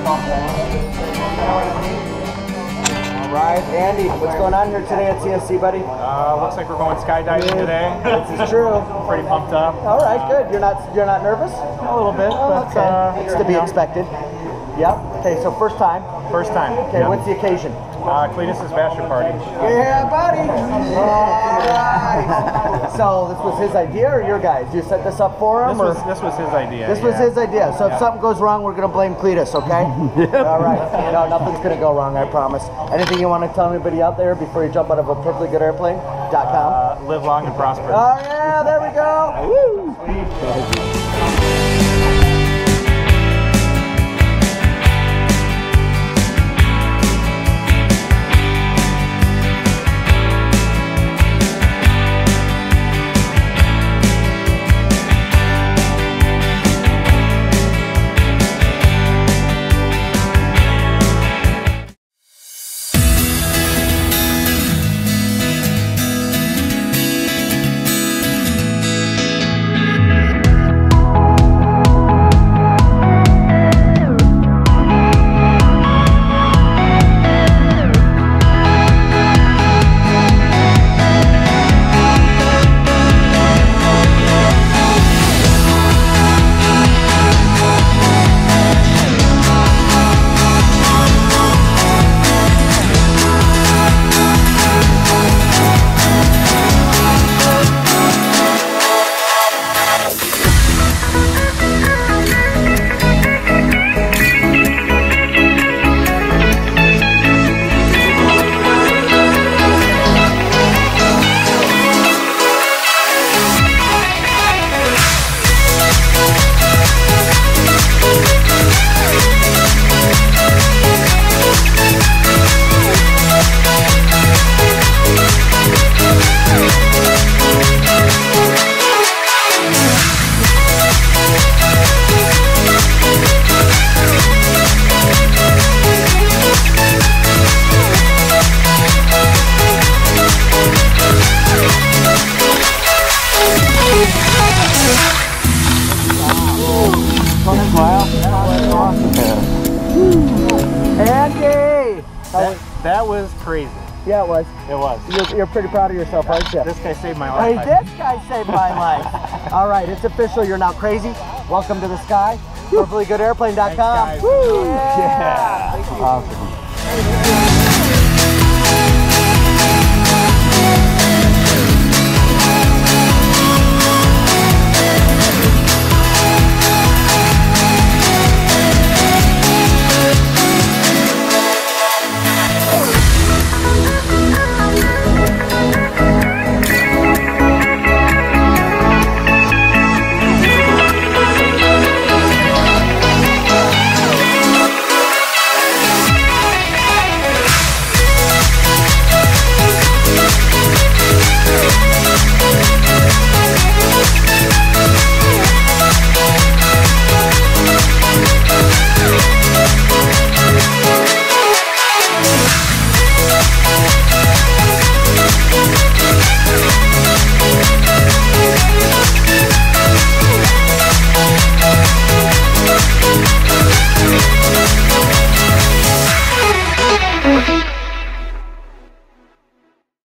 All right, Andy, what's going on here today at CSC, buddy? Looks like we're going skydiving today. This is true. Pretty pumped up. All right, good. You're not nervous? A little bit, but okay. It's to be expected. Yep. Okay, so first time. First time. Okay, what's the occasion? Cletus's bachelor party. Yeah, buddy. All right. So this was his idea or your guys? You set this up for him? This was his idea. This was his idea. So if something goes wrong, we're gonna blame Cletus, okay? All right. No, nothing's gonna go wrong, I promise. Anything you want to tell anybody out there before you jump out of a perfectly good airplane.com? Live long and prosper. Oh yeah, there we go. Woo. Andy! That was crazy. Yeah, it was. It was. You're pretty proud of yourself, aren't you? This guy saved my life. Hey, this guy saved my life. All right, it's official. You're now crazy. Welcome to the sky. PerfectlyGoodAirplane.com. Thanks, guys. Yeah. Awesome.